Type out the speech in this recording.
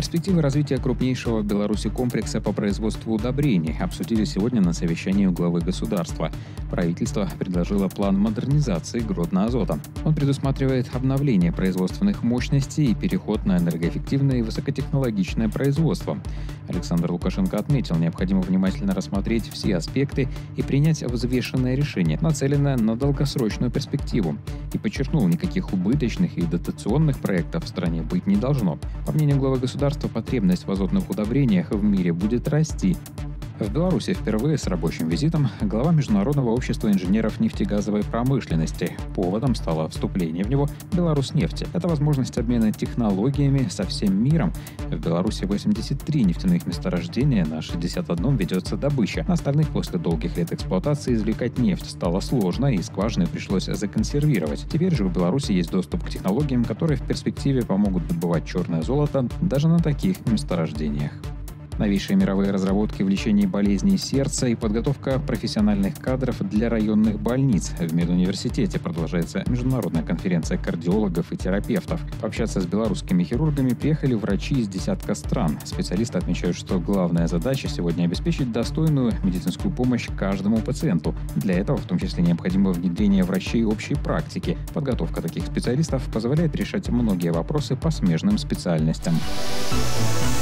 Перспективы развития крупнейшего в Беларуси комплекса по производству удобрений обсудили сегодня на совещании у главы государства. Правительство предложило план модернизации Гродно-Азота. Он предусматривает обновление производственных мощностей и переход на энергоэффективное и высокотехнологичное производство. Александр Лукашенко отметил, необходимо внимательно рассмотреть все аспекты и принять взвешенное решение, нацеленное на долгосрочную перспективу. И подчеркнул, никаких убыточных и дотационных проектов в стране быть не должно. По мнению главы государства, потребность в азотных удобрениях в мире будет расти. В Беларуси впервые с рабочим визитом глава Международного общества инженеров нефтегазовой промышленности. Поводом стало вступление в него Беларуснефти. Это возможность обмена технологиями со всем миром. В Беларуси 83 нефтяных месторождения, на 61 ведется добыча. На остальных после долгих лет эксплуатации извлекать нефть стало сложно, и скважины пришлось законсервировать. Теперь же у Беларуси есть доступ к технологиям, которые в перспективе помогут добывать черное золото даже на таких месторождениях. Новейшие мировые разработки в лечении болезней сердца и подготовка профессиональных кадров для районных больниц. В медуниверситете продолжается международная конференция кардиологов и терапевтов. Пообщаться с белорусскими хирургами приехали врачи из десятка стран. Специалисты отмечают, что главная задача сегодня обеспечить достойную медицинскую помощь каждому пациенту. Для этого в том числе необходимо внедрение врачей общей практики. Подготовка таких специалистов позволяет решать многие вопросы по смежным специальностям.